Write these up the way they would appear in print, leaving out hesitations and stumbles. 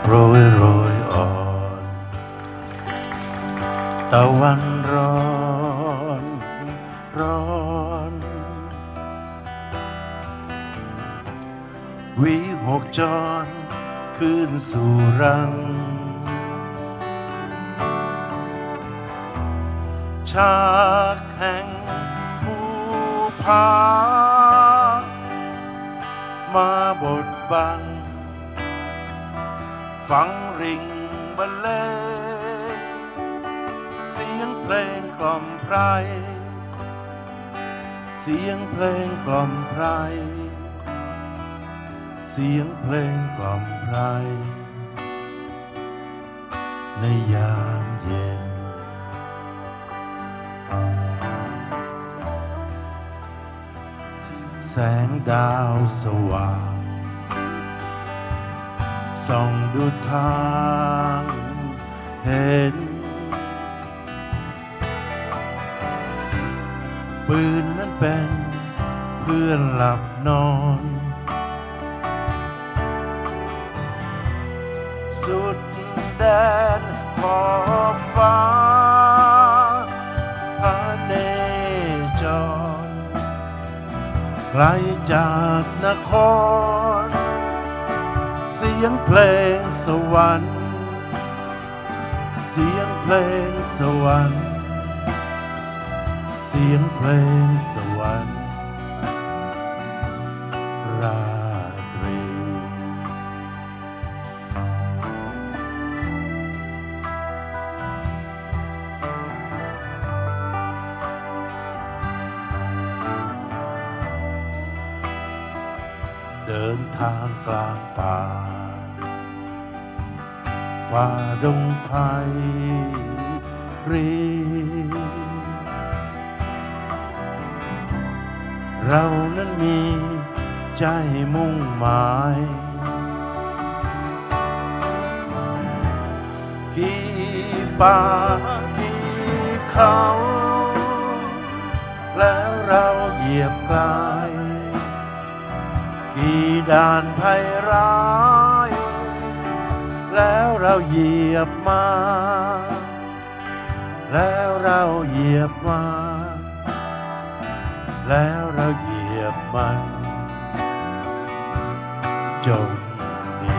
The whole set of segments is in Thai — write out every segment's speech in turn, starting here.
รยโรยอ่อนตะวันร้อนร้อนวิหกจรคืนสู่รังฉากแห่งภูผามาบทบังฟังริ่งบรรเลงเสียงเพลงกล่อมไพรเสียงเพลงกล่อมไพรเสียงเพลงกล่อมไพรในยามเย็นแสงดาวสว่างส่องดูทางเห็นปืนนั้นเป็นเพื่อนหลับนอนสุดแดนขอบฟ้าพระเนจรไกลจากนครเสียงเพลงสวรรค์เสียงเพลงสวรรค์เสียงเพลงสวรรค์ราตรีเดินทางกลางป่าฝ่าดงไผ่รีเรานั้นมีใจมุ่งหมายกี่ป่ากี่เขาแล้วเราเหยียบกลายกี่ด่านภัยร้ายแล้วเราเหยียบมาแล้วเราเหยียบมาแล้วเราเหยียบมันจงดี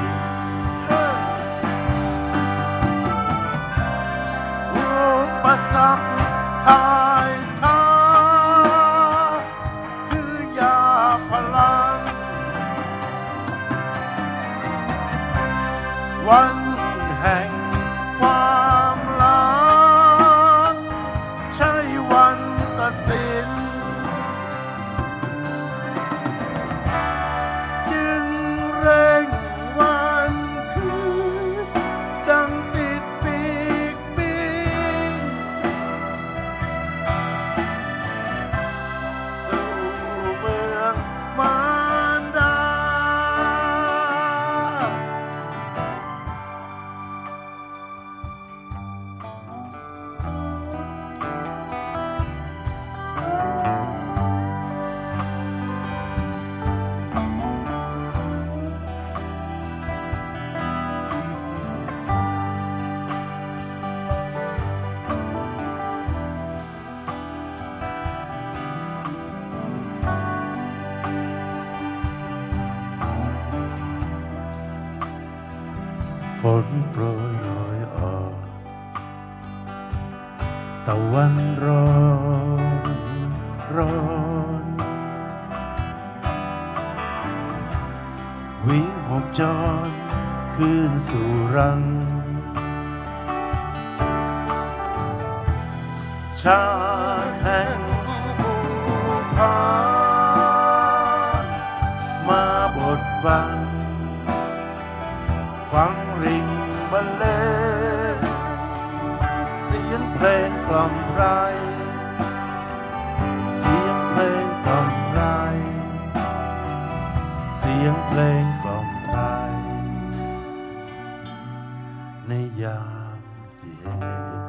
อุปสรรคทายทาคือยาพลังวันแห่งความหลังใช่วันตัดสินจึงเร่งวันคืนดังติดปีกบินสู่เมืองมารดาฝนโปรยโรยออกตะวันร้อนร้อนวิหกจรคืนสู่รังชาติแห่งภูผามาบทบังฟังริ่งบรรเลงเสียงเพลงกล่อมไพรเสียงเพลงกล่อมไพรเสียงเพลงกล่อมไพรในยามเย็น